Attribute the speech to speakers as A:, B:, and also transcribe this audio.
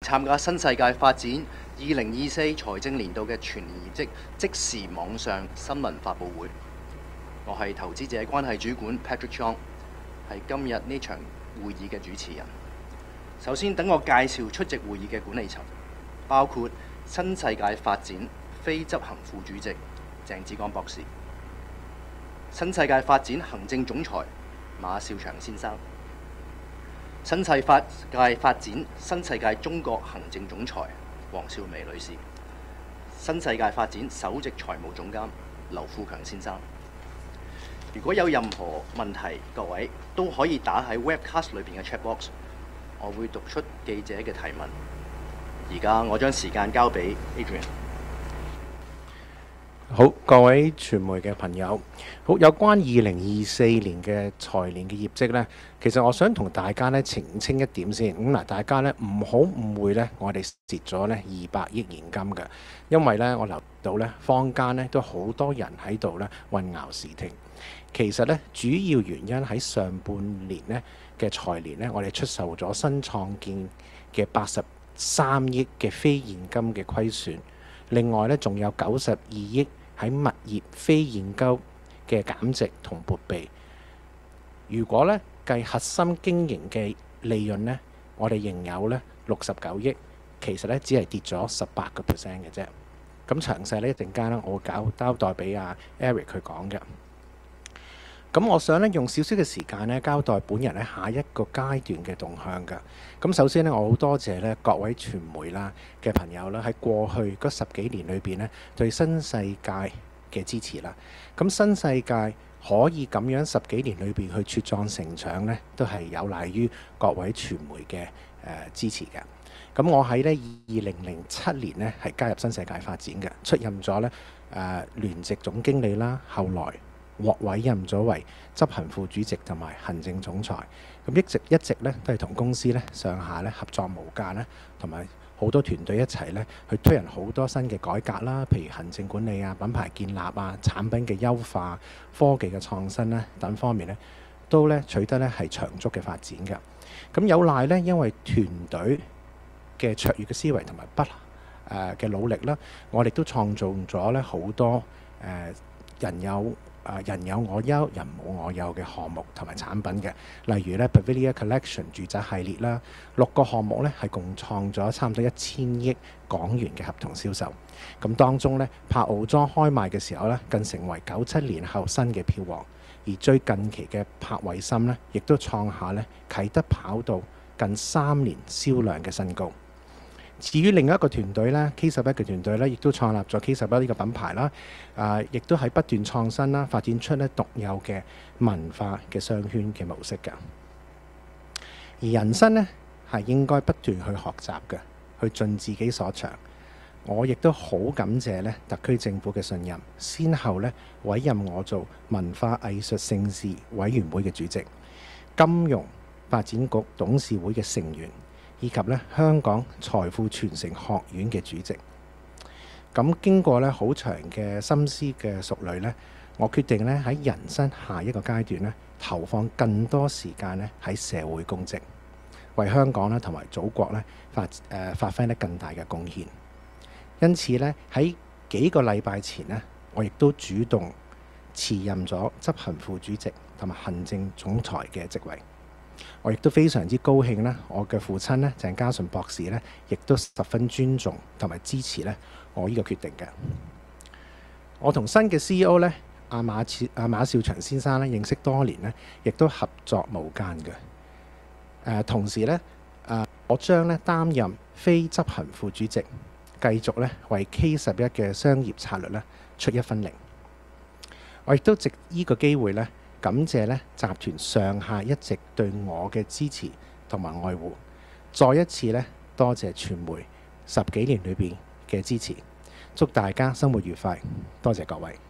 A: 參加新世界發展2024財政年度嘅全年業績即時網上新聞發佈會。我係投資者關係主管 Patrick Chong， 係今日呢場會議嘅主持人。首先，等我介紹出席會議嘅管理層，包括新世界發展非執行副主席鄭志剛博士，新世界發展行政總裁馬少祥先生，新世界發展新世界中國行政總裁黃少薇女士，新世界發展首席財務總監劉富強先生。如果有任何問題，各位都可以打喺 Webcast 裏邊嘅 Chat Box， 我會讀出記者嘅提問。而家我將時間交俾 Adrian。
B: 好，各位傳媒嘅朋友，好，有關2024年嘅財年嘅業績呢，其實我想同大家呢澄清一點先。嗱，大家呢唔好誤會呢，我哋蝕咗呢200億現金嘅，因為呢我留意到呢坊間呢都好多人喺度呢混淆視聽。其實呢主要原因喺上半年呢嘅財年呢，我哋出售咗新創建嘅83億嘅非現金嘅虧損。另外呢，仲有92億喺物業非現金嘅減值同撥備。如果呢計核心經營嘅利潤呢，我哋仍有呢69億，其實呢只係跌咗18%嘅啫。咁詳細呢一陣間呢，我會交代俾阿 Eric 佢講嘅。咁我想呢用少少嘅時間呢交代本人呢下一個階段嘅動向㗎。咁首先呢，我好多謝呢各位傳媒啦嘅朋友啦，喺過去嗰10幾年裏邊呢對新世界嘅支持啦。咁新世界可以咁樣10幾年裏邊去茁壯成長呢，都係有賴於各位傳媒嘅支持嘅。咁我喺呢2007年呢係加入新世界發展嘅，出任咗呢聯席總經理啦，後來獲委任咗為執行副主席同埋行政總裁，咁一直咧都係同公司咧上下咧合作無間咧，同埋好多團隊一齊咧去推行好多新嘅改革啦，譬如行政管理啊、品牌建立啊、產品嘅優化、科技嘅創新咧等方面咧，都咧取得咧係長足嘅發展嘅。咁有賴咧，因為團隊嘅卓越嘅思維同埋嘅努力啦，我哋都創造咗咧好多人有我優人冇我有嘅項目同埋產品嘅，例如咧 Pavilia Collection 住宅系列啦，6個項目咧係共創咗差唔多1000億港元嘅合同銷售。咁當中咧柏傲莊開賣嘅時候咧，更成為97年後新嘅票王。而最近期嘅柏偉森咧，亦都創下咧啟德跑道近3年銷量嘅新高。至於另一個團隊咧 K11 嘅團隊咧，亦都創立咗 K11呢個品牌啦，亦都喺不斷創新啦，發展出咧獨有嘅文化嘅商圈嘅模式㗎。而人生呢，係應該不斷去學習嘅，去盡自己所長。我亦都好感謝咧特區政府嘅信任，先後咧委任我做文化藝術盛事委員會嘅主席、金融發展局董事會嘅成員，以及咧香港財富傳承學院嘅主席。咁經過咧好長嘅心思嘅熟慮咧，我決定咧喺人生下一個階段咧投放更多時間咧喺社會公職，為香港咧同埋祖國咧發揮咧更大嘅貢獻。因此咧喺幾個禮拜前咧，我亦都主動辭任咗執行副主席同埋行政總裁嘅職位。我亦都非常之高興咧，我嘅父親咧鄭家純博士咧，亦都十分尊重同埋支持咧我呢個決定嘅。我同新嘅 CEO 咧阿馬少祥先生咧認識多年咧，亦都合作無間嘅。同時咧我將咧擔任非執行副主席，繼續咧為 K11嘅商業策略咧出一分力。我亦都藉呢個機會咧，感謝咧集團上下一直對我嘅支持同埋愛護，再一次咧多謝傳媒10幾年裏邊嘅支持，祝大家生活愉快，多謝各位。